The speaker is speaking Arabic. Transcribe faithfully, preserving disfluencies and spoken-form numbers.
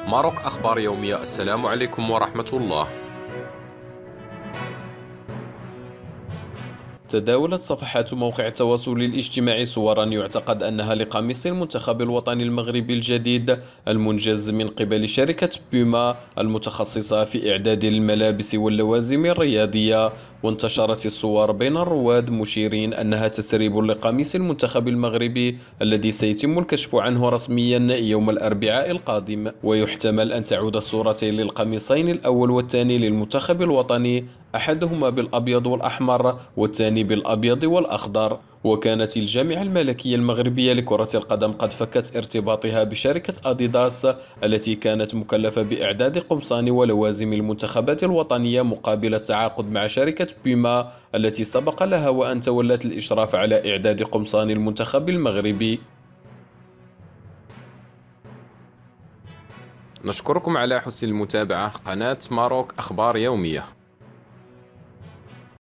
ماروك أخبار يومية. السلام عليكم ورحمة الله. تداولت صفحات موقع التواصل الاجتماعي صورا يعتقد أنها لقميص المنتخب الوطني المغربي الجديد المنجز من قبل شركة بيما المتخصصة في إعداد الملابس واللوازم الرياضية. وانتشرت الصور بين الرواد مشيرين أنها تسريب لقميص المنتخب المغربي الذي سيتم الكشف عنه رسميا يوم الأربعاء القادم، ويحتمل أن تعود الصورتين للقميصين الأول والثاني للمنتخب الوطني، أحدهما بالأبيض والأحمر والثاني بالأبيض والأخضر. وكانت الجامعة الملكية المغربية لكرة القدم قد فكت ارتباطها بشركة أديداس التي كانت مكلفة بإعداد قمصان ولوازم المنتخبات الوطنية مقابل التعاقد مع شركة بيما التي سبق لها وأن تولت الإشراف على إعداد قمصان المنتخب المغربي. نشكركم على حسن المتابعة. قناة ماروك أخبار يومية.